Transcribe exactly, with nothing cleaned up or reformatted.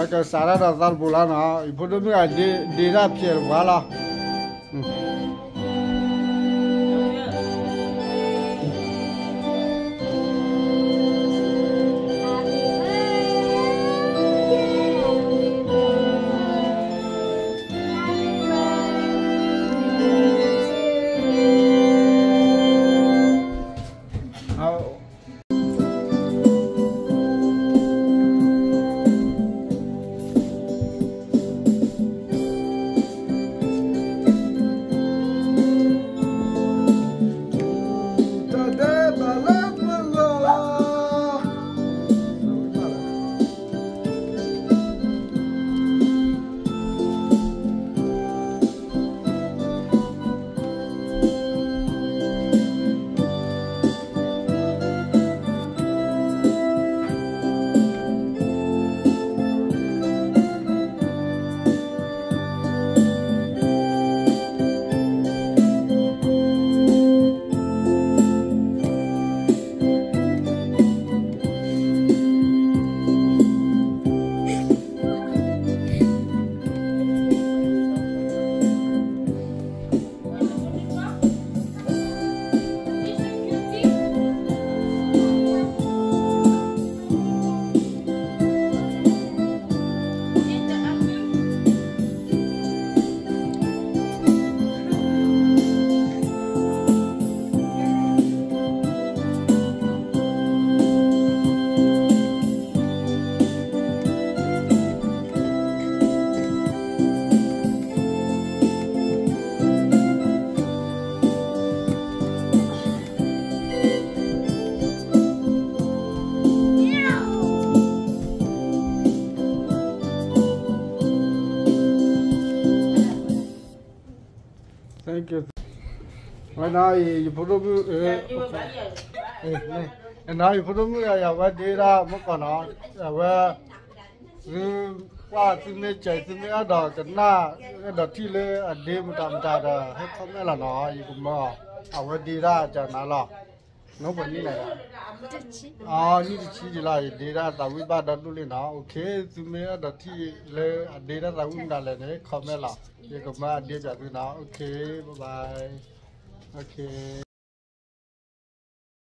cái xã ra là ra bù la nó phụ nữ mới đi đi ra phía quá lo Thank you. Ngày nay phụ nữ ngày nay phụ nữ là về đi ra mất còn nó về qua từ nơi chạy từ nơi đó cái na cái đó thì là đi một trăm ta đó hết không là nó gì cũng mà ở về đi ra cho nó lo nó vẫn như này à như chỉ là đi ra tàu vi ba đó luôn nó ok từ nơi đó thì là đi ra tàu vi ba là này không là gì cũng mà đi cho từ nó ok bye bye. Okay.